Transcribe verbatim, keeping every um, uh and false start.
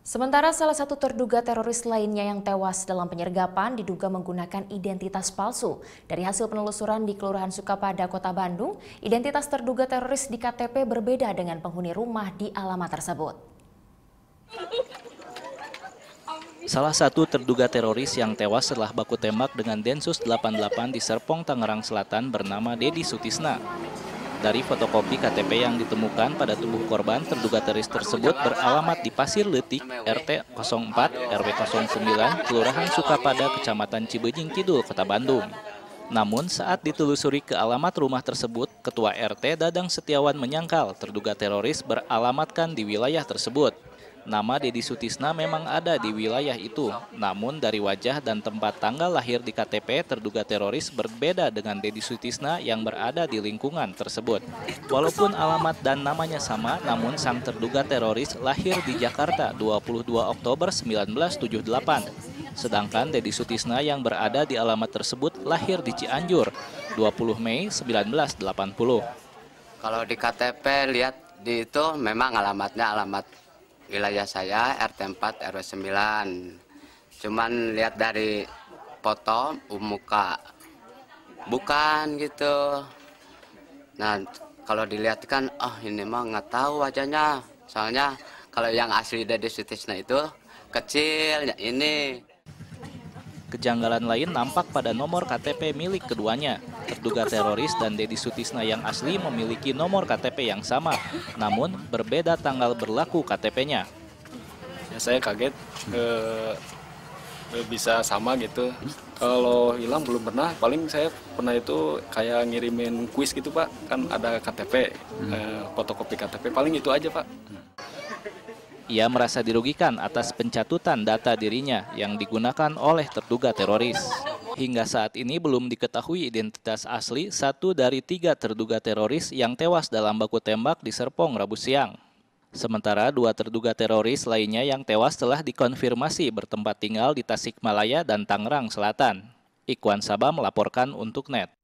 Sementara salah satu terduga teroris lainnya yang tewas dalam penyergapan diduga menggunakan identitas palsu. Dari hasil penelusuran di Kelurahan Sukapada, Kota Bandung, identitas terduga teroris di K T P berbeda dengan penghuni rumah di alamat tersebut. Salah satu terduga teroris yang tewas setelah baku tembak dengan Densus delapan puluh delapan di Serpong, Tangerang Selatan bernama Dedi Sutisna. Dari fotokopi K T P yang ditemukan pada tubuh korban, terduga teroris tersebut beralamat di Pasir Leutik, R T nol empat, R W nol sembilan, Kelurahan Sukapada, Kecamatan Cibeujing Kidul, Kota Bandung. Namun saat ditelusuri ke alamat rumah tersebut, Ketua R T Dadang Setiawan menyangkal terduga teroris beralamatkan di wilayah tersebut. Nama Dedi Sutisna memang ada di wilayah itu, namun dari wajah dan tempat tanggal lahir di K T P terduga teroris berbeda dengan Dedi Sutisna yang berada di lingkungan tersebut. Walaupun alamat dan namanya sama, namun sang terduga teroris lahir di Jakarta dua puluh dua Oktober seribu sembilan ratus tujuh puluh delapan. Sedangkan Dedi Sutisna yang berada di alamat tersebut lahir di Cianjur dua puluh Mei seribu sembilan ratus delapan puluh. Kalau di K T P lihat di itu memang alamatnya alamat wilayah saya R T empat R W sembilan. Cuman lihat dari foto muka bukan gitu. Nah, kalau dilihat kan oh ini mah nggak tahu wajahnya. Soalnya kalau yang asli Dedi Sutisna itu kecil ini. Kejanggalan lain nampak pada nomor K T P milik keduanya. Terduga teroris dan Dedi Sutisna yang asli memiliki nomor K T P yang sama, namun berbeda tanggal berlaku K T P-nya. Ya, saya kaget eh, bisa sama gitu. Kalau hilang belum pernah, paling saya pernah itu kayak ngirimin kuis gitu Pak, kan ada K T P, eh, fotokopi K T P, paling itu aja Pak. Ia merasa dirugikan atas pencatutan data dirinya yang digunakan oleh terduga teroris. Hingga saat ini belum diketahui identitas asli satu dari tiga terduga teroris yang tewas dalam baku tembak di Serpong Rabu siang. Sementara dua terduga teroris lainnya yang tewas telah dikonfirmasi bertempat tinggal di Tasikmalaya dan Tangerang Selatan. Ikhwan Sabah melaporkan untuk N E T.